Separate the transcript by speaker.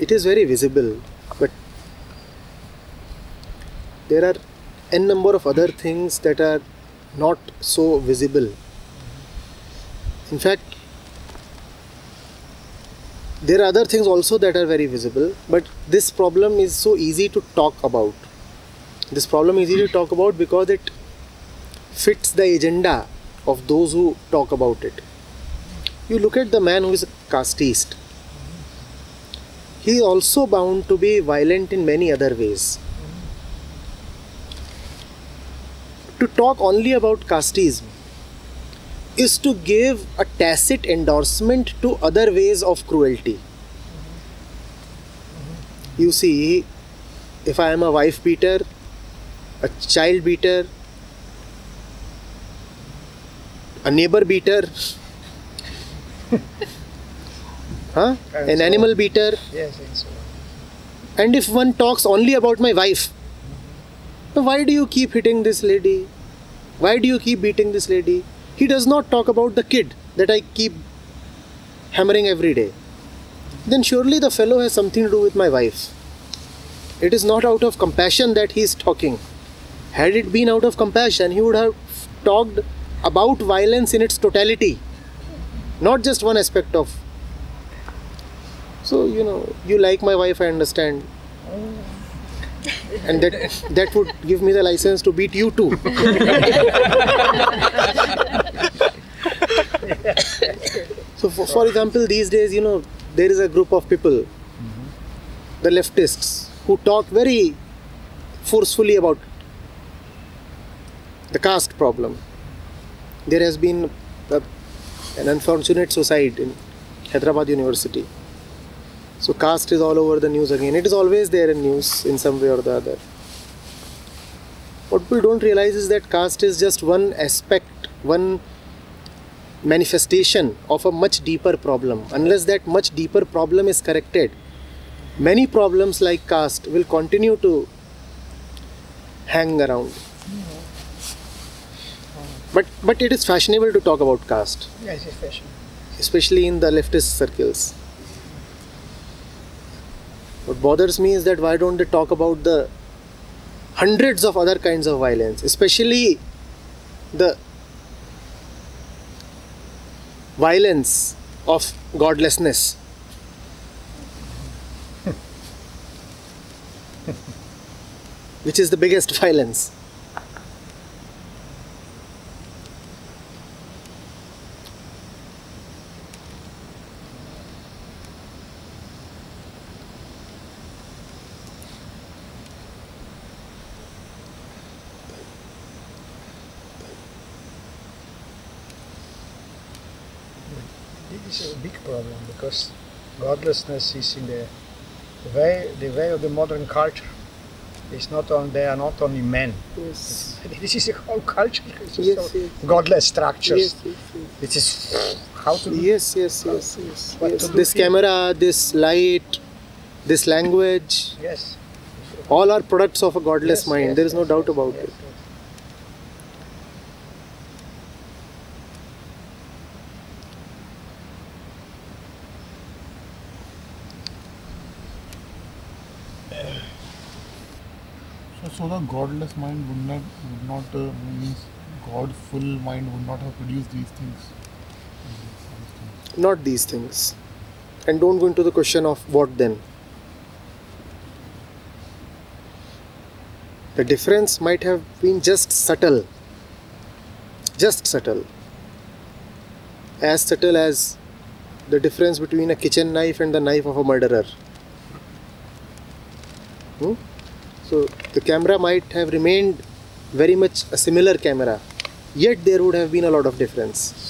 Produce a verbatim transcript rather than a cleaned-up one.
Speaker 1: it is very visible, but there are n number of other things that are not so visible. In fact, there are other things also that are very visible, but this problem is so easy to talk about. This problem is easy to talk about because it fits the agenda of those who talk about it. You look at the man who is a casteist. He is also bound to be violent in many other ways. To talk only about casteism is to give a tacit endorsement to other ways of cruelty. You see, if I am a wife beater, a child beater, a neighbor beater, huh? an
Speaker 2: so
Speaker 1: animal beater,
Speaker 2: yes, and so on.
Speaker 1: And if one talks only about my wife, why do you keep hitting this lady? Why do you keep beating this lady? He does not talk about the kid that I keep hammering every day. Then surely the fellow has something to do with my wife. It is not out of compassion that he is talking. Had it been out of compassion, he would have talked about violence in its totality, not just one aspect of. So, you know, you like my wife, I understand. And that that would give me the license to beat you too. So for, for example, these days, you know, there is a group of people, mm-hmm. the leftists, who talk very forcefully about the caste problem. There has been a, an unfortunate suicide in Hyderabad University. So caste is all over the news again. It is always there in news in some way or the other. What we don't realize is that caste is just one aspect, one manifestation of a much deeper problem. Unless that much deeper problem is corrected, many problems like caste will continue to hang around. But but it is fashionable to talk about caste.
Speaker 2: Yes, it's fashionable.
Speaker 1: Especially in the leftist circles. What bothers me is that why don't they talk about the hundreds of other kinds of violence, especially the violence of godlessness. Which is the biggest violence.
Speaker 2: This is a big problem because godlessness is in the, the way the way of the modern culture. It's not on they are not only men.
Speaker 1: Yes.
Speaker 2: It's, this is a whole culture. It's
Speaker 1: Yes,
Speaker 2: so
Speaker 1: yes.
Speaker 2: godless structures.
Speaker 1: Yes, yes, yes.
Speaker 2: It is how to do
Speaker 1: Yes, yes, yes, yes.
Speaker 2: What
Speaker 1: yes.
Speaker 2: to do
Speaker 1: This
Speaker 2: here?
Speaker 1: camera, this light, this language,
Speaker 2: Yes.
Speaker 1: all are products of a godless
Speaker 2: Yes,
Speaker 1: mind.
Speaker 2: yes,
Speaker 1: There is no
Speaker 2: yes,
Speaker 1: doubt
Speaker 2: yes,
Speaker 1: about
Speaker 2: yes,
Speaker 1: it.
Speaker 2: yes.
Speaker 3: So, so the godless mind would not, would not uh, means Godful mind would not have produced these things.
Speaker 1: Not these things. And don't go into the question of what then. The difference might have been just subtle. Just subtle. As subtle as the difference between a kitchen knife and the knife of a murderer. Hmm? So the camera might have remained very much a similar camera, yet there would have been a lot of difference.